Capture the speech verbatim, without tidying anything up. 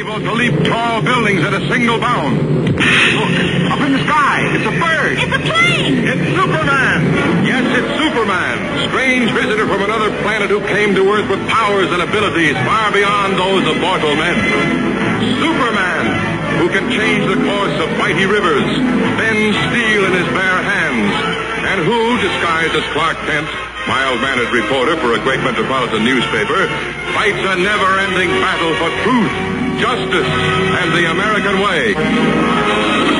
able to leap tall buildings at a single bound. Look, up in the sky, it's a bird. It's a plane. It's Superman. Yes, it's Superman, strange visitor from another planet who came to Earth with powers and abilities far beyond those of mortal men. Superman, who can change the course of mighty rivers, bend steel in his bare hands, and who, disguised as Clark Kent, mild-mannered reporter for a great metropolitan newspaper, fights a never-ending battle for truth, justice, and the American way.